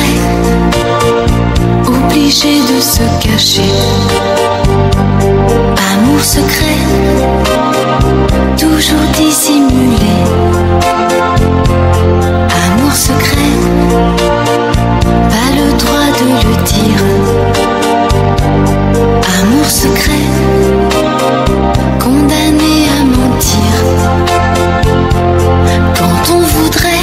secret, obligé de se cacher. Amour secret, toujours dissimulé. Amour secret, pas le droit de le dire. Amour secret, condamné à mentir. Quand on voudrait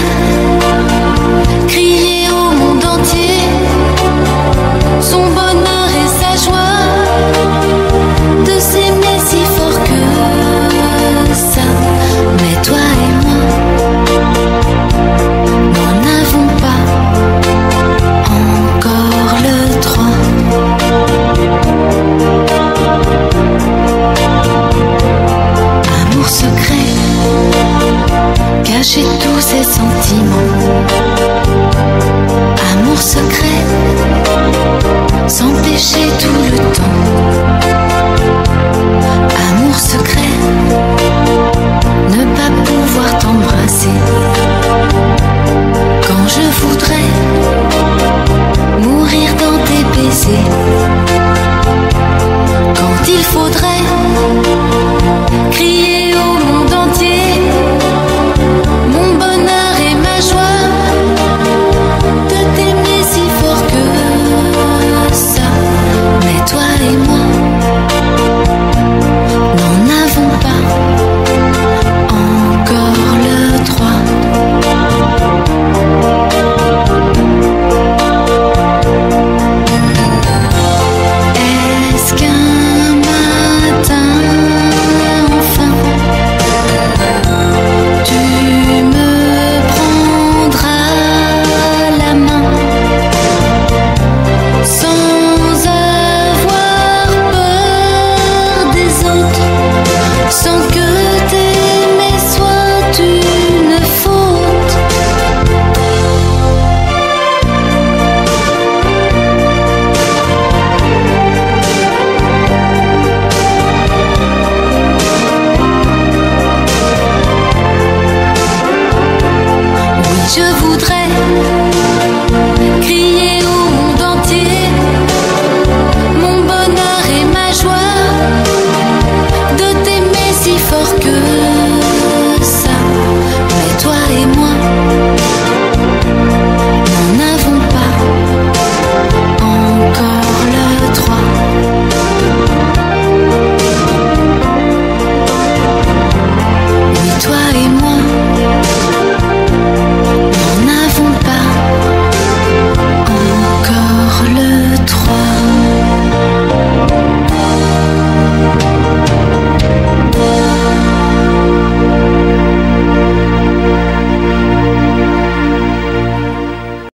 crier au monde entier son bonheur et sa joie, de s'aimer si fort que ça. Mais toi et moi n'en avons pas encore le droit. Amour secret, cacher tous ses sentiments. Amour secret, s'empêcher tout